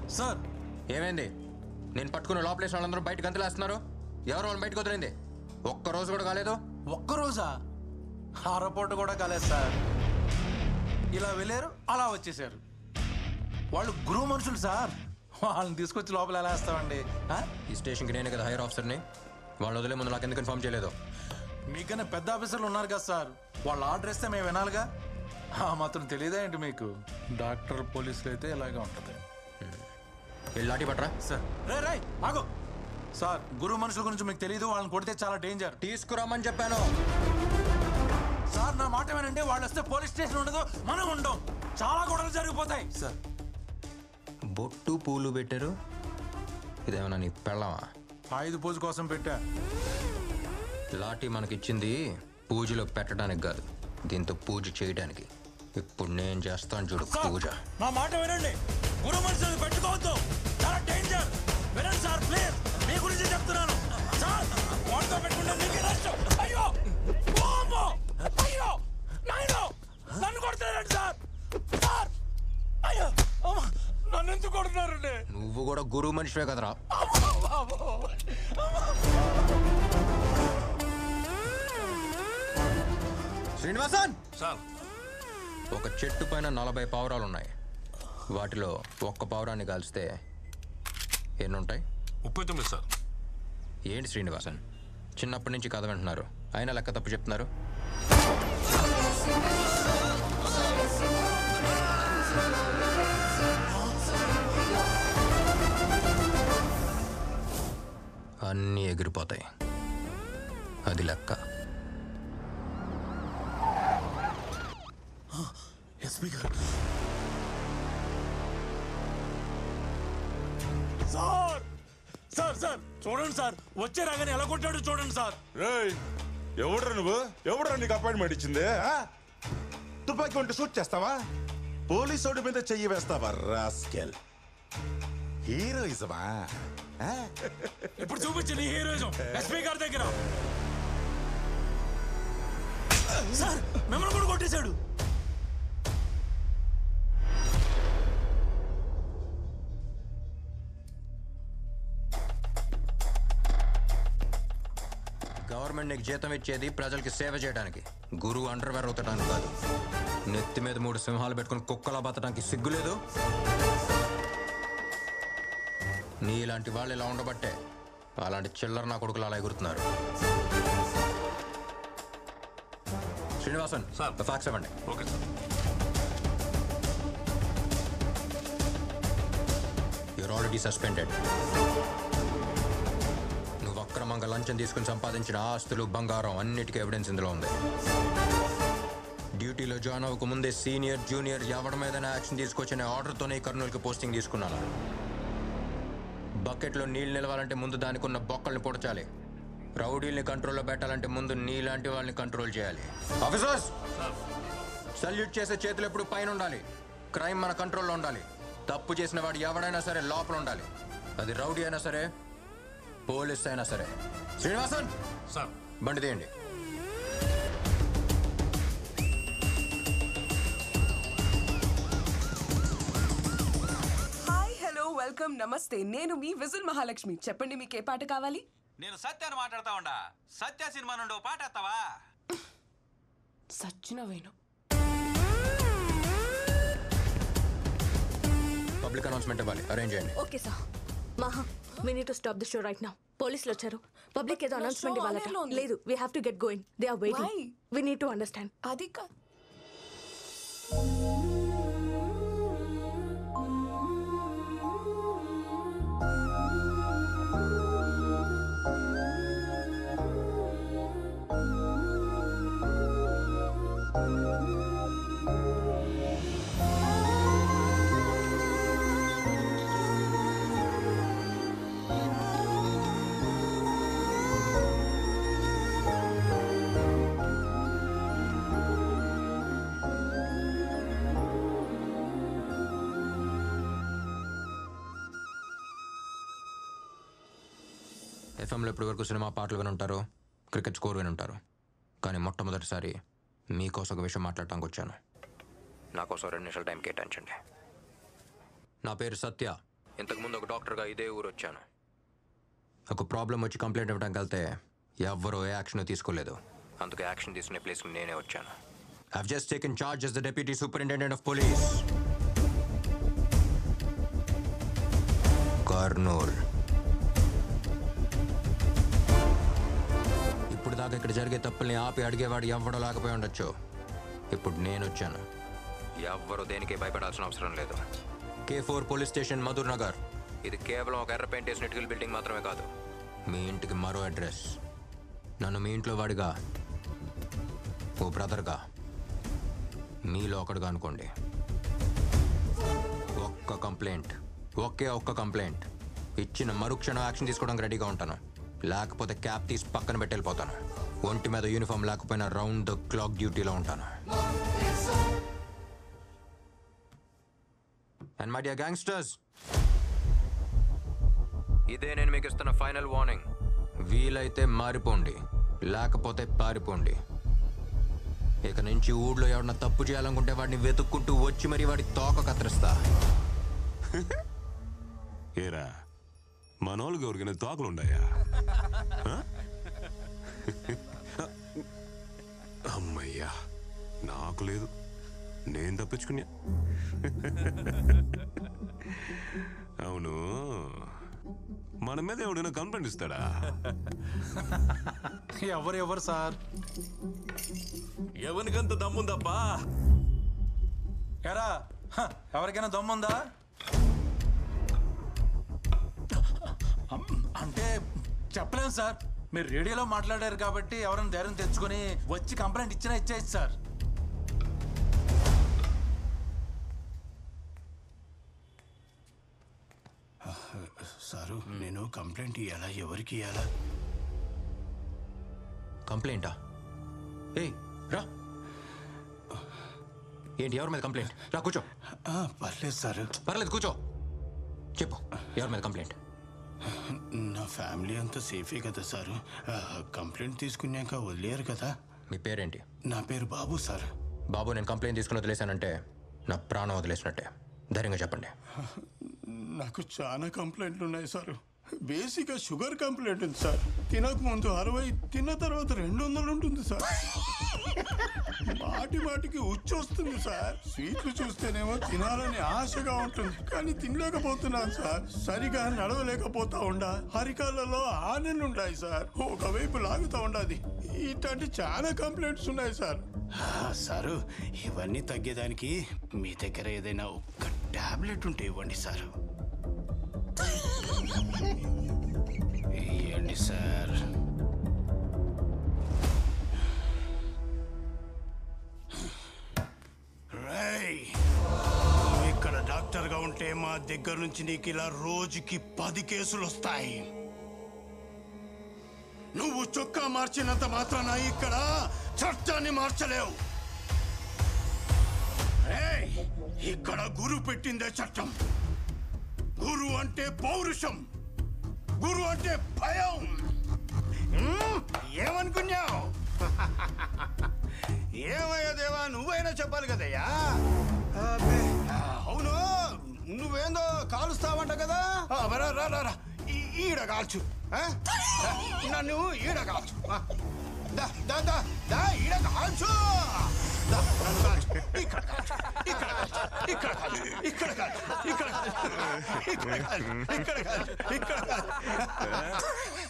Sir ఏమైంది? నేను పట్టుకున్న లోపలేసిన వాళ్ళందరూ బయటకు గంతులేస్తున్నారు. ఎవరు వాళ్ళని బయటకు వదిలింది? ఒక్కరోజు కూడా కాలేదు. ఒక్కరోజా? అరపూట కూడా కాలేదు సార్. ఇలా వెళ్ళారు, అలా వచ్చేసారు. వాళ్ళు గురువు మనుషులు సార్. వాళ్ళని తీసుకొచ్చి లోపల ఎలా వేస్తామండి? ఈ స్టేషన్కి నేనే కదా హైయర్ ఆఫీసర్ని. వాళ్ళు వదిలే ముందు నాకు ఎందుకు ఇన్ఫార్మ్ చేయలేదు? మీకన్నా పెద్ద ఆఫీసర్లు ఉన్నారు కదా సార్. వాళ్ళు ఆర్డర్ ఇస్తే మేము వినాలిగా. మాత్రం తెలియదా ఏంటి మీకు? డాక్టర్ పోలీసులు అయితే ఇలాగే ఉంటుంది. లాఠీ పట్రా. సార్ రే ఆగు. సార్ గురువు మనుషుల గురించి మీకు తెలియదు. వాళ్ళని కొడితే చాలా డేంజర్. తీసుకురామని చెప్పాను సార్. నా మాట ఏమనంటే వాళ్ళు వస్తే పోలీస్ స్టేషన్ ఉండదు, మనం ఉండం. చాలా గొడవలు జరిగిపోతాయి సార్. బొట్టు పూలు పెట్టారు. ఇదేమన్నా నీ పెళ్ళమా? ఆయుధ పూజ కోసం పెట్టా. లాఠీ మనకిచ్చింది పూజలో పెట్టడానికి కాదు, దీంతో పూజ చేయడానికి. ఇప్పుడు నేను చేస్తాను చూడు పూజ. నా మాట వినండి. గురువు మనుషులు పెట్టుకోవద్దు, చాలా డేంజర్. వినండి సార్ ప్లీజ్, మీ గురించి చెప్తున్నాను సార్. వాళ్ళతో పెట్టుకుంటే మీకు నష్టం. అయ్యో అయ్యో నాయనో, నన్ను కొడుతున్నారండి సార్. సార్ అయ్యో నన్ను ఎందుకు కొడుతున్నారండి? నువ్వు కూడా గురువు మనిషివే కదరా. శ్రీనివాసన్ సార్, ఒక చెట్టు పైన 40 పావురాలు ఉన్నాయి. వాటిలో ఒక్క పావురాన్ని కాల్స్తే ఎన్నుంటాయి? 39 సార్. ఏంటి శ్రీనివాసన్, చిన్నప్పటి నుంచి కథ వింటున్నారు, అయినా లెక్క తప్పు చెప్తున్నారు. అన్నీ ఎగిరిపోతాయి, అది లెక్క. ఎస్పీ గారు సార్. సార్ సార్ చూడండి సార్, వచ్చే రాగానే ఎలా కొట్టాడు చూడండి సార్. రేయ్, ఎవడ్రా నువ్వు? ఎవడ్రా నీకు అపాయింట్మెంట్ ఇచ్చింది? తుపాకీ ఉంటే షూట్ చేస్తావా? పోలీసోడి మీద చెయ్యి వేస్తావా రాస్కెల్? హీరోయిజమా? ఇప్పుడు చూపించింది హీరోయిజం ఎస్పీ గారి దగ్గర. సార్ మిమ్మల్ని కూడా కొట్టేశాడు. గవర్నమెంట్ నీకు జీతం ఇచ్చేది ప్రజలకి సేవ చేయడానికి, గురువు అండర్వేర్ అవుతడానికి కాదు. నెత్తి మీద 3 సింహాలు పెట్టుకుని కుక్కలా బతడానికి సిగ్గులేదు? నీలాంటి వాళ్ళు ఇలా ఉండబట్టే అలాంటి చిల్లర నా కొడుకులు అలా ఎగురుతున్నారు. శ్రీనివాసన్ సార్, ఫ్యాక్స్ ఇవ్వండి. Okay sir. You are already suspended. నువ్వు అక్రమంగా లంచం తీసుకుని సంపాదించిన ఆస్తులు, బంగారం అన్నిటికీ ఎవిడెన్స్ ఇందులో ఉంది. డ్యూటీలో జాయిన్ అవ్వక ముందే సీనియర్ జూనియర్ ఎవరి మీద యాక్షన్ తీసుకొచ్చిన ఆర్డర్తోనే కర్నూలుకి పోస్టింగ్ తీసుకున్నాను. బకెట్లో నీళ్ళు నిలవాలంటే ముందు దానికి ఉన్న బొక్కల్ని పొడచాలి. రౌడీల్ని కంట్రోల్లో పెట్టాలంటే ముందు నీలాంటి వాళ్ళని కంట్రోల్ చేయాలి. ఆఫీసర్స్, సల్యూట్ చేసే చేతులు ఎప్పుడు పైన ఉండాలి. క్రైమ్ మన కంట్రోల్లో ఉండాలి. తప్పు చేసిన వాడు ఎవడైనా సరే లోపల ఉండాలి. అది రౌడీ అయినా సరే, పోలీస్ అయినా సరే. శ్రీనివాసన్ సార్, బండి తీయండి. హాయ్, హలో, వెల్కమ్, నమస్తే. నేను మీ విజిల్ మహాలక్ష్మి. చెప్పండి, మీకు ఏ పాట కావాలి? నేను సత్యాన్ని మాట్లాడతా ఉండా. సత్య సినిమా నుండి ఓ పాట ఎత్తావా? సచ్చిన వేణు. పబ్లిక్ అనౌన్స్మెంట్ ఇవ్వాలి, అరేంజ్ చేయండి. Okay sir. Maha, we need to stop the show right now. పోలీసులు వచ్చారు. పబ్లిక్ ఏదో అనౌన్స్మెంట్ ఇవ్వాలట. లేదు, we have to get going. They are waiting. Why? We need to understand. అది కాదు. ఎఫ్ఎంలో ఇప్పటి వరకు సినిమా పాటలు వినుంటారు, క్రికెట్ స్కోర్ వినుంటారు. కానీ మొట్టమొదటిసారి మీకోసం ఒక విషయం మాట్లాడటానికి వచ్చాను. నా కోసం 2 నిమిషాలు టైం కేటాయించండి. నా పేరు సత్య, ఇంతకుముందు ఒక డాక్టర్గా ఇదే ఊరు వచ్చాను. ఒక ప్రాబ్లం వచ్చి కంప్లైంట్ ఇవ్వడానికి వెళ్తే ఎవ్వరూ ఏ యాక్షన్ తీసుకోలేదు. అందుకే యాక్షన్ తీసుకునే ప్లేస్కి నేనే వచ్చాను. I've just taken charge as the Deputy Superintendent of Police. Kurnool. ఇప్పుడు దాకా ఇక్కడ జరిగే తప్పుల్ని ఆపి అడిగేవాడు ఎవ్వడో లేకపోయి ఉండొచ్చు. ఇప్పుడు నేను వచ్చాను. ఎవ్వరూ దేనికి భయపడాల్సిన అవసరం లేదు. K4 police station, Madhur Nagar. ఇది కేవలం ఒక ఎర్ర పెయింట్ వేసిన ఇటుకల బిల్డింగ్ మాత్రమే కాదు, మీ ఇంటికి మరో అడ్రస్. నన్ను మీ ఇంట్లో వాడిగా, ఓ బ్రదర్గా, మీలో ఒకడుగా అనుకోండి. ఒక్క కంప్లైంట్, ఒక్క కంప్లైంట్ ఇచ్చిన మరుక్షణం యాక్షన్ తీసుకోవడానికి రెడీగా ఉంటాను. లేకపోతే క్యాప్ తీసి పక్కన పెట్టి వెళ్ళిపోతాను. ఒంటి మీద యూనిఫామ్ లేకపోయినా రౌండ్ ద క్లాక్ డ్యూటీలో ఉంటాను. అండ్ మై డియర్ గ్యాంగ్స్టర్స్, ఇదే నేను మీకు ఇస్తున్న ఫైనల్ వార్నింగ్. వీలైతే మారిపోండి, లేకపోతే పారిపోండి. ఇక నుంచి ఊళ్ళో ఎవరన్నా తప్పు చేయాలనుకుంటే వాడిని వెతుక్కుంటూ వచ్చి మరి వాడి తోక కత్తిరిస్తా. ఏరా, మనోళ్ళకి ఎవరికైనా తోకలుండాయా? అమ్మయ్యా, నాకు లేదు, నేను తప్పించుకున్నా. అవును, మన మీద ఎవడైనా కంప్లైంట్ ఇస్తాడా? ఎవరు సార్? ఎవరికంత దమ్ముందబ్బా? ఎరా, ఎవరికైనా దమ్ముందా? అంటే చెప్పలేను సార్. మీరు రేడియోలో మాట్లాడారు కాబట్టి ఎవరైనా ధైర్యం తెచ్చుకొని వచ్చి కంప్లైంట్ ఇచ్చినా ఇచ్చేయచ్చు సార్. సారు, నేను కంప్లైంట్ ఇవ్వాలా? ఎవరికి ఇవ్వాలా? కంప్లైంటా? ఏయ్ రా. ఏంటి, ఎవరి మీద కంప్లైంట్? రా కూర్చో. పర్లేదు సారు. పర్లేదు కూర్చో. చెప్పు, ఎవరి మీద కంప్లైంట్? నా ఫ్యామిలీ అంతా సేఫే కదా సారు. కంప్లైంట్ తీసుకున్నాక వదిలేరు కదా. మీ పేరేంటి? నా పేరు బాబు సార్. బాబు, నేను కంప్లైంట్ తీసుకుని వదిలేశానంటే నా ప్రాణం వదిలేసినట్టే. ధైర్యంగా చెప్పండి. నాకు చాలా కంప్లైంట్లు ఉన్నాయి సార్. బేసిక్గా షుగర్ కంప్లైంట్ ఉంది సార్. తినక ముందు 60, తిన్న తర్వాత 200 ఉంటుంది సార్. మాటికి ఉచ్చొస్తుంది సార్. స్వీట్లు చూస్తేనేమో తినాలని ఆశగా ఉంటుంది, కానీ తినలేకపోతున్నాను సార్. సరిగా నడవలేకపోతా ఉండా. అరికాళ్ళలో ఆనెలుంటాయి సార్. ఒకవైపు లాగుతా ఉండాది. ఇట్లాంటి చాలా కంప్లైంట్స్ ఉన్నాయి సార్. సారు, ఇవన్నీ తగ్గేదానికి మీ దగ్గర ఏదైనా ఒక్క టాబ్లెట్ ఉంటే ఇవ్వండి సార్. ఇవ్వండి సార్. నువ్వు ఇక్కడ డాక్టర్గా ఉంటే మా దగ్గర నుంచి నీకు ఇలా రోజుకి 10 కేసులు వస్తాయి. నువ్వు చొక్కా మార్చినంత మాత్రాన ఇక్కడ చట్టాన్ని మార్చలేవు. ఇక్కడ గురు పెట్టిందే చట్టం. గురు అంటే పౌరుషం, గురు అంటే భయం. ఏమనుకున్నావు? ఏమయ్యా దేవా, నువ్వైనా చెప్పాలి కదయ్యా. అవును, నువ్వేందో కాలుస్తావంట కదా. రా, ఈడ కాల్చు. నన్ను ఈడ కాల్చు. ఈడ కాల్చు. ఇక్కడ కాల్చు, ఇక్కడ కాల్చు, ఇక్కడ కాల్చు, ఇక్కడ కాల్చు, ఇక్కడ కాల్చు, ఇక్కడ కాల్చు, ఇక్కడ కాల్చు, ఇక్కడ కాల్చు.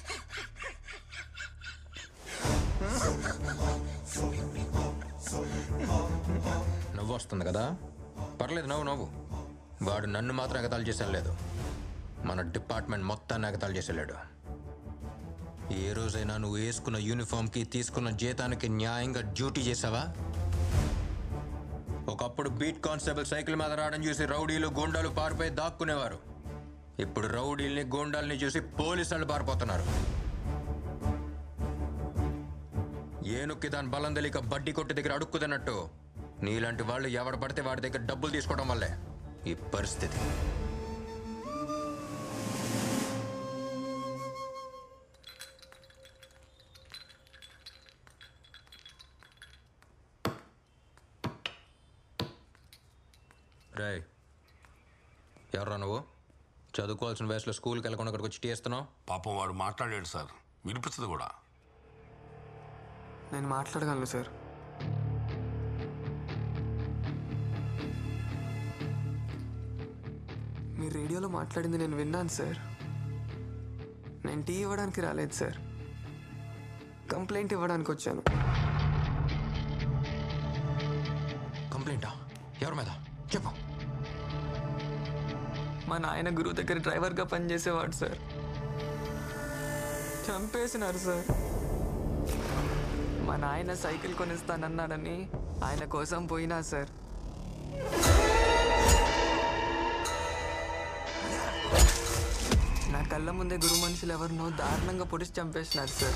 నవ్వు వస్తుంది కదా, పర్లేదు, నవ్వు. వాడు నన్ను మాత్రం ఎగతాళి చేసేలేదు, మన డిపార్ట్మెంట్ మొత్తాన్ని ఎగతాళి చేసేలేడు. ఏ రోజైనా నువ్వు వేసుకున్న యూనిఫామ్కి తీసుకున్న జీతానికి న్యాయంగా డ్యూటీ చేసావా? ఒకప్పుడు బీట్ కానిస్టేబుల్ సైకిల్ మీద రావడం చూసి రౌడీలు, గూండాలు పారిపోయి దాక్కునేవారు. ఇప్పుడు రౌడీల్ని, గూండాల్ని చూసి పోలీసు వాళ్ళు పారిపోతున్నారు. ఏనుక్కి దాని బలం తెలియక బడ్డీ కొట్టి దగ్గర అడుక్కుతున్నట్టు నీలాంటి వాళ్ళు ఎవడ పడితే వాడి దగ్గర డబ్బులు తీసుకోవడం వల్లే ఈ పరిస్థితి. రేయ్, ఎవర్రా నువ్వు? చదువుకోవాల్సిన వయసులో స్కూల్కి వెళ్ళకుండా ఇక్కడికి వచ్చి టీ ఇస్తున్నావు. పాపం వాడు మాట్లాడాడు సార్, వినిపించదు కూడా. నేను మాట్లాడగలను సార్. మీరు రేడియోలో మాట్లాడింది నేను విన్నాను సార్. నేను టీ ఇవ్వడానికి రాలేదు సార్, కంప్లైంట్ ఇవ్వడానికి వచ్చాను. కంప్లైంటా? ఎవరి మీద చెప్పు. మా నాయన గురువు దగ్గర డ్రైవర్గా పనిచేసేవాడు సార్. చంపేసినారు సార్. మా నాయన సైకిల్ కొనిస్తానన్నాడని ఆయన కోసం పోయినా సార్. నా కళ్ళ ముందే గురువు మనుషులు ఎవరినో దారుణంగా పొడిచి చంపేసినారు సార్.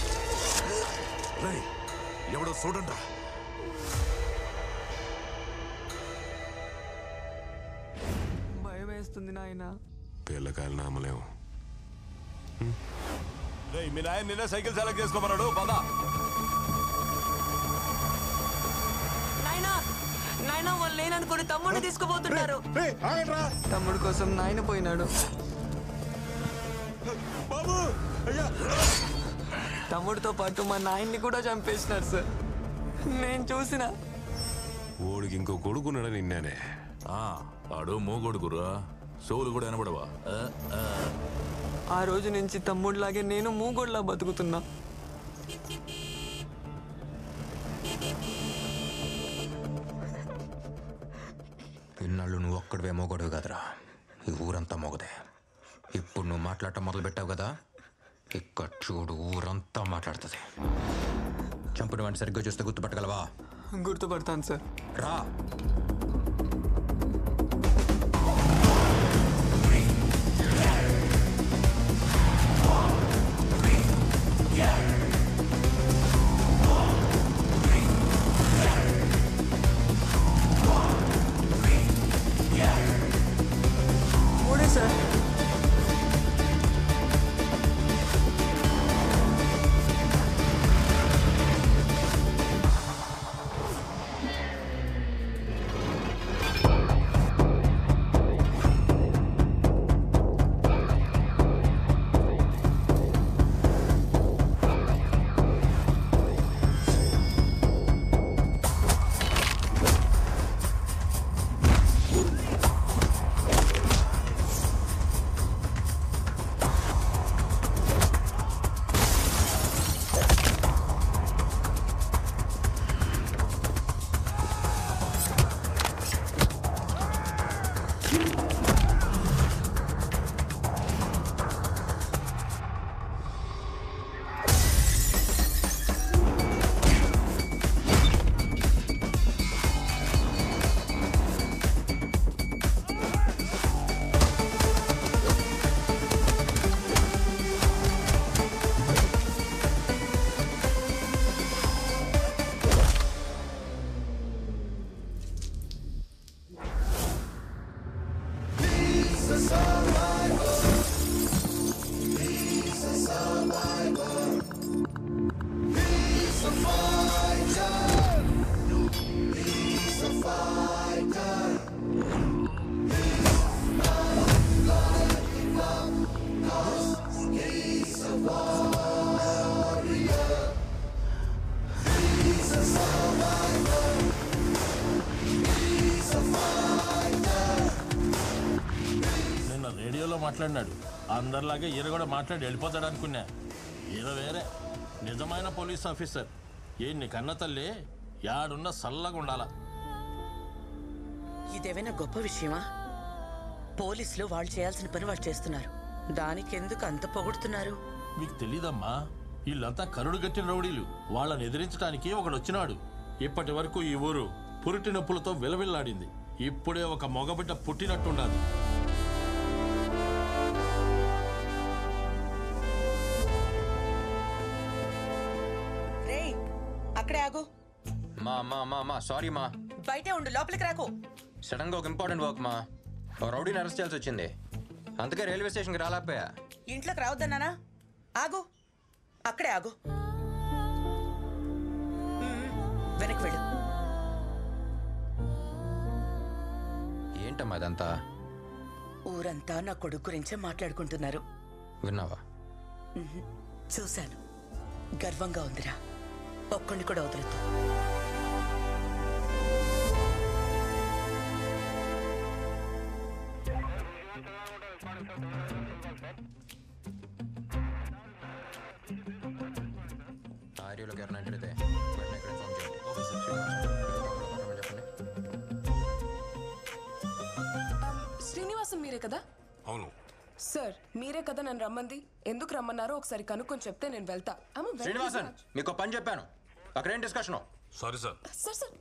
ఎవడో చూడండి. భయం వేస్తుంది నాయన. పిల్లకాయలు నామలేము. మీ నాయన నిన్న సైకిల్ సెలెక్ట్ చేసుకోమన్నాడు. పదా నాయన వాళ్ళు లేననుకుని తమ్ముడిని తీసుకుపోతున్నారు. తమ్ముడు కోసం నాయన పోయినాడు. బాబు అయ్యా, తమ్ముడితో పాటు మా నాయన్ని కూడా చంపేసినారు సార్. నేను చూసిన. ఓడికి ఇంకో కొడుకున్నాడు నిన్నే. ఆడు మూగోడు గురా, సోలు కూడా వినబడవా? ఆ రోజు నుంచి తమ్ముడిలాగే నేను మూగోడ్లా బతుకుతున్నా. ఇన్నాళ్ళు నువ్వు ఒక్కడివే మోగొడవు కదరా, ఈ ఊరంతా మోగదే. ఇప్పుడు నువ్వు మాట్లాడటం మొదలు పెట్టావు కదా, ఇక్కడ చూడు ఊరంతా మాట్లాడుతుంది. చంపిన వాడిని సరిగ్గా చూస్తే గుర్తుపట్టగలవా? గుర్తుపడతాను సార్. రా. మూడే సార్. మాట్లాడినాడు. అందరిలాగే ఈయన కూడా మాట్లాడి వెళ్ళిపోతాడు అనుకున్నా. ఈయన వేరే నిజమైన పోలీస్ ఆఫీసర్. నీ కన్న తల్లి యాడున్న సల్లగా ఉండాలా. ఇదేమైనా గొప్ప విషయమా? పోలీసులు వాళ్ళు చేయాల్సిన పని వాళ్ళు చేస్తున్నారు. దానికెందుకు అంత పొగుడుతున్నారు? మీకు తెలీదమ్మా, వీళ్ళంతా కరుడు గట్టిన రౌడీలు. వాళ్ళని ఎదిరించడానికి ఒకడు వచ్చినాడు. ఇప్పటి వరకు ఈ ఊరు పురిటి నొప్పులతో విలవిల్లాడింది. ఇప్పుడే ఒక మగబిడ్డ పుట్టినట్టుండాలి. అక్కడే ఆగు. సారీ మా, బయటే ఉండు, లోపలికి రాకు. సడన్ గా ఒక ఇంపార్టెంట్ వర్క్ మా, రౌడీని అరెస్ట్ చేయాల్సి వచ్చింది. అందుకే రైల్వే స్టేషన్కి రాలేకపోయా. ఇంట్లోకి రావద్దన్నానా? ఆగు, అక్కడే ఆగు. వెనక్కి వెళ్ళు. ఏంటమ్మా ఇదంతా? ఊరంతా నా కొడుకు గురించే మాట్లాడుకుంటున్నారు. విన్నావా? చూశాను. గర్వంగా ఉందిరా. ఒక్కడిని కూడా వదలదు. ఆర్యూలోకి ఎవరైనా ఎంటర్ అయితే వెంటనే ఇక్కడ ఇన్ఫార్మ్ చేయండి. చెప్పండి. శ్రీనివాసం మీరే కదా? అవును సార్, మీరే కదా నన్ను రమ్మంది. ఎందుకు రమ్మన్నారో ఒకసారి కనుక్కొని చెప్తే నేను వెళ్తా. శ్రీనివాసన్, మీకు పని చెప్పాను. అక్కడేం discussion? Sorry sir. Sir sir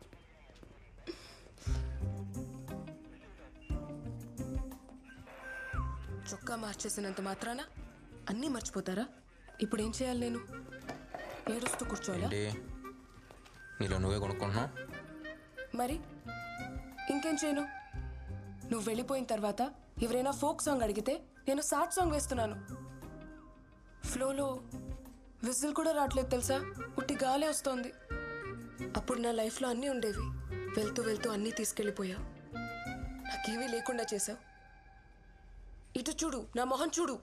చొక్కా మార్చేసినంత మాత్రాన అన్నీ మర్చిపోతారా? ఇప్పుడు ఏం చేయాలి నేను? ఏడుస్తూ కూర్చోవాలా? నీలో నువ్వే కొనుక్కుంటున్నావు. మరి ఇంకేం చేయను? నువ్వు వెళ్ళిపోయిన తర్వాత ఎవరైనా ఫోక్ సాంగ్ అడిగితే నేను సాడ్ సాంగ్ వేస్తున్నాను. ఫ్లోలో విజిల్ కూడా రావట్లేదు తెలుసా? ఉట్టి గాలే వస్తోంది. అప్పుడు నా లైఫ్లో అన్నీ ఉండేవి. వెళ్తూ వెళ్తూ అన్నీ తీసుకెళ్ళిపోయావు. నాకేమీ లేకుండా చేసావు. ఇటు చూడు, నా మొహం చూడు.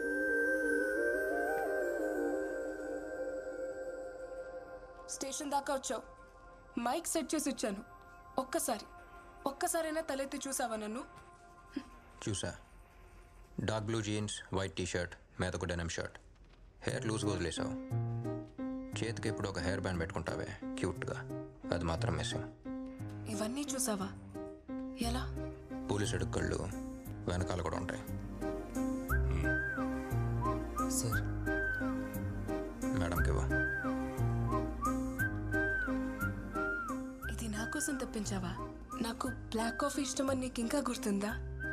స్టేషన్ దాకా వచ్చావు. మైక్ సెట్ చేసి ఇచ్చాను. ఒక్కసారైనా తలెత్తి చూసావా నన్ను? చూసా. Dark blue jeans, white T shirt, మీదకు డెనిమ్ షర్ట్, హెయిర్ లూజ్గా వదిలేసావు. చేతికి ఇప్పుడు ఒక హెయిర్ బ్యాండ్ పెట్టుకుంటావే క్యూట్గా, అది మాత్రం మిస్సింగ్. ఇవన్నీ చూసావా? ఎలా? పోలీసు అడుక్కళ్ళు వెనకాల కూడా ఉంటాయి. సార్, మేడంకి ఇవ్వ. ఇది నా కోసం తెప్పించావా? నాకు బ్లాక్ కాఫీ ఇష్టమని నీకు ఇంకా గుర్తుందా?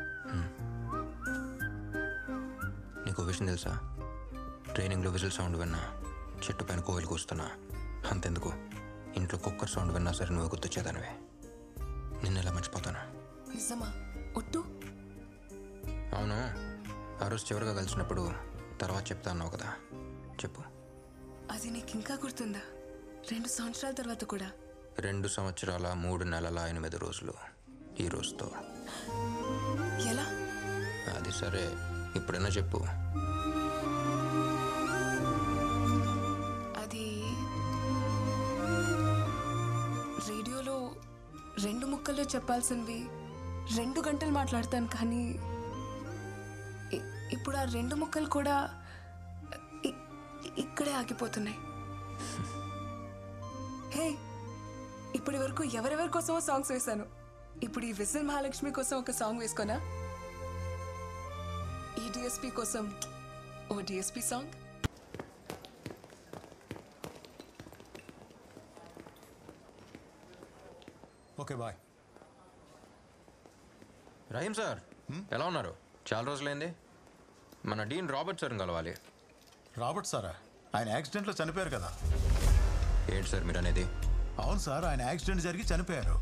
నీకు విషయం తెలుసా? ట్రైనింగ్లో విజిల్ సౌండ్ విన్నా, చెట్టు పైన కోయిలు కూస్తున్నా, అంతెందుకు ఇంట్లో కుక్కర్ సౌండ్ విన్నా సరే నువ్వు గుర్తొచ్చేదానివే. నిన్న ఎలా మర్చిపోతాను? నిజమా? ఒట్టు? అవును. ఆ రోజు చివరిగా కలిసినప్పుడు తర్వాత చెప్తా అన్నావు కదా, చెప్పు. అది నీకు ఇంకా గుర్తుందా? 2 సంవత్సరాల తర్వాత కూడా. 2 సంవత్సరాల 3 నెలల 8 రోజులు ఈ రోజుతో. ఎలా? అది సరే, ఇప్పుడైనా చెప్పు. అది రేడియోలో 2 ముక్కల్లో చెప్పాల్సినవి 2 గంటలు మాట్లాడతాను, కానీ ఇప్పుడు ఆ 2 ముక్కలు కూడా ఇక్కడే ఆగిపోతున్నాయి. హే, ఇప్పటి వరకు ఎవరెవరి కోసమో సాంగ్స్ వేశాను. ఇప్పుడు ఈ విజిల్ మహాలక్ష్మి కోసం ఒక సాంగ్ వేసుకోనా? ఈ డిఎస్పీ కోసం ఓ DSP song. Okay bye. Rahim sir, ఎలా ఉన్నారు? చాలా రోజులైంది. మన డీన్ రాబర్ట్ సార్ని కలవాలి. రాబర్ట్ సారా? ఆయన యాక్సిడెంట్లో చనిపోయారు కదా. ఏంటి సార్ మీరు అనేది? అవును సార్, ఆయన యాక్సిడెంట్ జరిగి చనిపోయారు.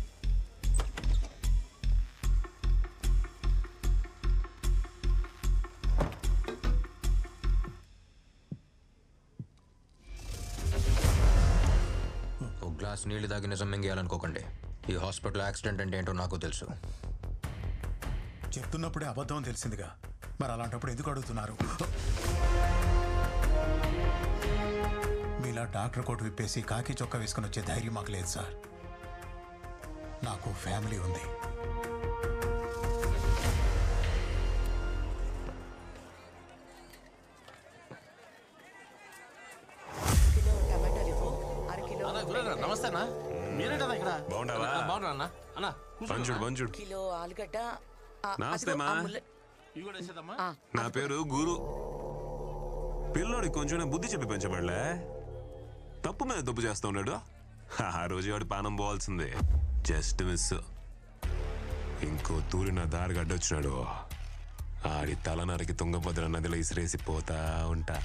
ఒక గ్లాస్ నీళ్లు తాగి నిజం మింగేయాలనుకోకండి. ఈ హాస్పిటల్ యాక్సిడెంట్ అంటే ఏంటో నాకు తెలుసు. చెప్తున్నప్పుడే అబద్ధం తెలిసిందిగా, మరి అలాంటప్పుడు ఎందుకు అడుగుతున్నారు? మీలా డాక్టర్ కోట్ విప్పేసి కాకి చొక్కా వేసుకుని వచ్చే ధైర్యం మాకు లేదు సార్. నాకు ఫ్యామిలీ ఉంది. నమస్తే అన్న, మీరేటా ఇక్కడ? బాగుండావా? బాగున్నా అన్న. అన్న పంచుడు పంచుడు. కిలో ఆలుగడ్డ. నమస్తే మా. ఇవి కూడా వేసేదమ్మా. నా పేరు గురు. పిల్లోడికి కొంచెం బుద్ధి చెప్పి పెంచబడలే, తప్పు మీద తప్పు చేస్తూ ఉన్నాడు. ఆ రోజు వాడు పానం పోవాల్సిందే, జస్ట్ మిస్. ఇంకో తూరి నా దారి గడ్డొచ్చినాడు. ఆడి తలనరికి తుంగభద్ర నదిలో ఇసిరేసి పోతా ఉంటా.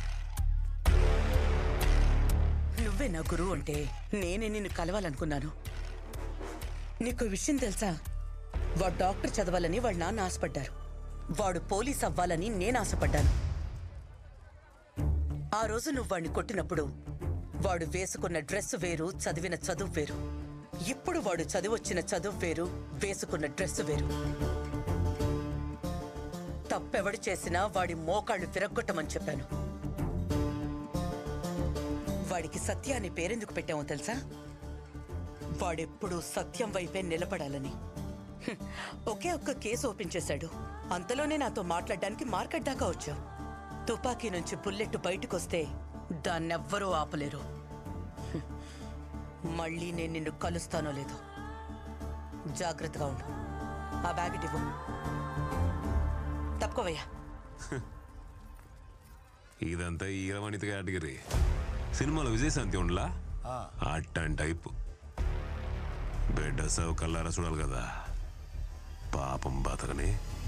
నువ్వే నా గురువు అంటే నేనే నిన్ను కలవాలనుకున్నాను. నీకు విషయం తెలుసా? వాడు డాక్టర్ చదవాలని వాళ్ళ నాన్న ఆశపడ్డారు. వాడు పోలీస్ అవ్వాలని నేను ఆశపడ్డాను. ఆ రోజు నువ్వు వాడిని కొట్టినప్పుడు వాడు వేసుకున్న డ్రెస్ వేరు, చదివిన చదువు వేరు. ఇప్పుడు వాడు చదివొచ్చిన చదువు వేరు, వేసుకున్న డ్రెస్ వేరు. తప్పెవడు చేసినా వాడి మోకాళ్ళు విరగ్గొట్టమని చెప్పాను. వాడికి సత్య అనే పేరెందుకు పెట్టామో తెలుసా? వాడెప్పుడూ సత్యం వైపే నిలబడాలని. ఒకే ఒక్క కేసు ఓపెన్ చేశాడు. అంతలోనే నాతో మాట్లాడడానికి మార్కెట్ దాకా వచ్చావు. తుపాకీ నుంచి బుల్లెట్ బయటకొస్తే దాన్నెవ్వరూ ఆపలేరు. మళ్ళీ నేను నిన్ను కలుస్తానో లేదో జాగ్రత్తగా ఉండు. ఆ బ్యాగ్ ఇవ్వు. తప్పుకోవయ్యా. ఇదంతా ఈరవణిత కేటగిరీ. సినిమాలో విజయశాంతి ఉండలా అట్టని టైపు. బిడ్డ సౌ కల్లారా చూడాలి కదా, పాపం బతకని